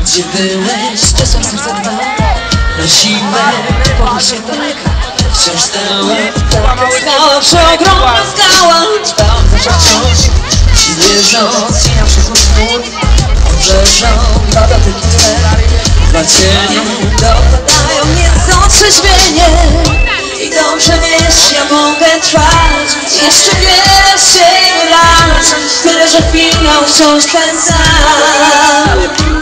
Gdzie byłeś? Czasem serce dwa na siłę, pochód się tak wciąż stała. Skała, przeogromna skała, trwała wciąż ci wierząc i na przykład mur obrzeżą dwa dotyki twe. Dwa cienie dopadają mnie z otrzeźwienie. I dobrze wiesz, ja mogę trwać jeszcze wiele lat, tyle, że finał wciąż ten sam.